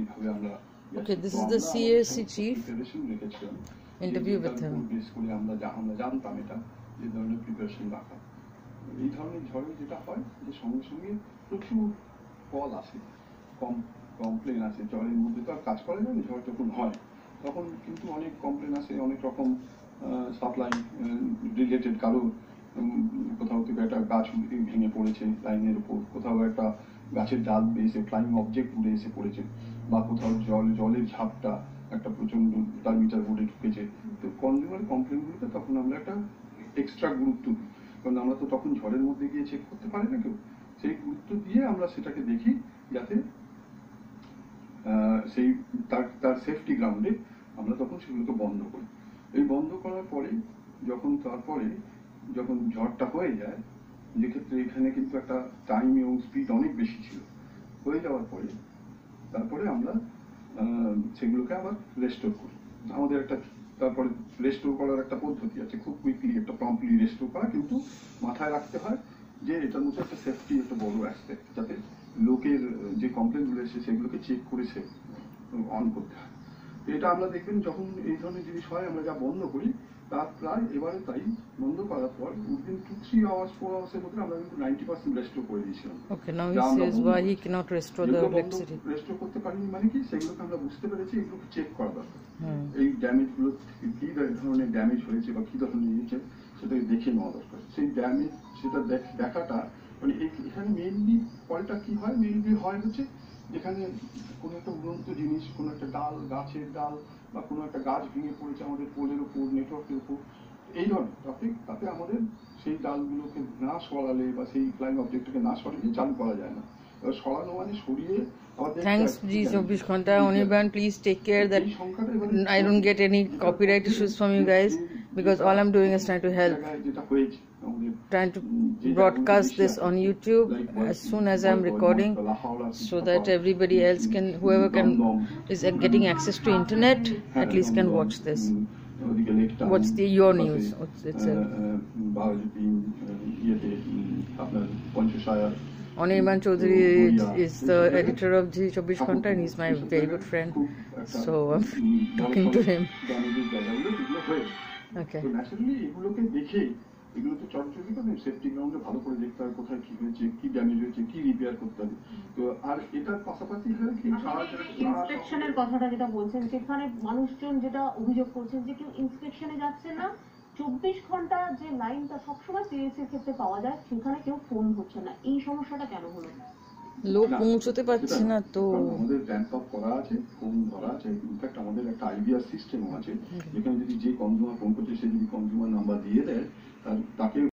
এইভাবে আমরা Okay, this is the CAC chief. Interview with him. আমরা জানতাম এটা যে ধরনের প্রিপারেশন রাখা। এই ধরনের ঝড়ে যেটা হয় যে সঙ্গে সঙ্গে প্রচুর কল আসে, কমপ্লেন আসে। ঝড়ের মধ্যে তো আর কাজ করে না, ঝড় যখন হয় তখন কিন্তু অনেক কমপ্লেন আসে, অনেক রকম সাপ্লাই রিলেটেড। কারো কোথাও থেকে একটা গাছ ভেঙে পড়েছে লাইনের উপর, কোথাও একটা গাছের ডাল এসে ফ্লাইং অবজেক্ট উড়ে এসে পড়েছে, বা কোথাও জলের ঝাপটা একটা প্রচন্ড তার মিটার বোর্ডে ঢুকেছে। তো কনজিউমার কমপ্লেনগুলোতে তখন আমরা একটা এক্সট্রা গুরুত্ব দিই, কারণ আমরা তো তখন ঝড়ের মধ্যে গিয়ে চেক করতে পারি না কেউ। সেই গুরুত্ব দিয়ে আমরা সেটাকে দেখি যাতে সেই তার সেফটি গ্রাউন্ডে আমরা তখন সেগুলোকে বন্ধ করি। এই বন্ধ করার পরে যখন ঝড়টা হয়ে যায়, যেক্ষেত্রে এখানে কিন্তু একটা টাইম এবং স্পিড অনেক বেশি ছিল, হয়ে যাওয়ার পরে তারপরে আমরা সেগুলোকে আবার রেস্টোর করি। আমাদের একটা তারপরে রেস্টোর করার একটা পদ্ধতি আছে, খুব কুইকলি একটা প্রম্পটলি রেস্টোর করা, কিন্তু মাথায় রাখতে হয় যে এটার মধ্যে একটা সেফটি একটা বড় অ্যাসপেক্ট, যাতে লোকের যে কমপ্লেনগুলো এসে সেগুলোকে চেক করে সে অন করতে হয়। এটা আমরা দেখবেন যখন এই ধরনের জিনিস হয় আমরা যা বন্ধ করি তার প্রায় এবারে তাই বন্ধ করার পর উইদিন 2-3 আওয়ার্স 4 আওয়ার্সের মধ্যে আমরা কিন্তু 90% রেস্টোর করে দিয়েছিলাম। Okay, now he says why he cannot restore the electricity. Restore করতে পারিনি মানে কি, সেগুলোকে আমরা বুঝতে পেরেছি এগুলোকে চেক করা দরকার। এই ড্যামেজগুলো কি ধরনের ড্যামেজ হয়েছে বা কি ধরনের হয়েছে সেটাকে দেখে নেওয়া দরকার। সেই ড্যামেজ সেটা দেখাটা মানে এখানে মেইনলি ফলটা কি হয়, মেইনলি হয় হচ্ছে যেখানে কোনো একটা উড়ন্ত জিনিস, কোনো একটা ডাল, গাছের ডাল বা কোনো একটা গাছ ভেঙে পড়েছে আমাদের পোলের উপর, নেটওয়ার্কের উপর, এই ধরনের টপিক, তাতে আমাদের সেই ডালগুলোকে না সরালে বা সেই ফ্লাইং অবজেক্টটাকে না সরিয়ে চালু করা যায় না। এবার সরানো মানে সরিয়ে। Thanks G 24 ঘন্টা Anirban, please take care that I don't get any copyright issues from you guys, because all I'm doing is trying to help, trying to broadcast this on YouTube as soon as I'm recording, so that everybody else can, whoever is getting access to internet, at least can watch this. What's your news itself? Anirban Chaudhary is the editor of G 24 ঘন্টা and he's my very good friend, so I'm talking to him. Okay. So naturally এগুলোকে দেখে এগুলোতে চটচটি করে safety গ্রাউন্ডে ভালো করে দেখতে হবে কোথায় কি হয়েছে, কি ড্যামেজ হয়েছে, কি রিপেয়ার করতে হবে। তো আর এটার পাশাপাশি ইন্সপেকশনের কথাটা যেটা বলছেন, সেখানে মানুষজন যেটা অভিযোগ করছেন যে কেউ ইন্সপেকশনে যাচ্ছে না, 24 ঘন্টা যে লাইনটা সবসময় সিএসসি এর ক্ষেত্রে পাওয়া যায় সেখানে কেউ ফোন হচ্ছে না, এই সমস্যাটা কেন হলো? লোক পৌঁছতে পারছে না তো। আমাদের র্যাম্প আপ করা আছে, ফোন ধরা আছে, ইনফ্যাক্ট আমাদের একটা আইভিআর সিস্টেমও আছে, যেখানে যদি যে কনজিউমার ফোন করছে সে যদি কনজিউমার নাম্বার দিয়ে দেয় তাকে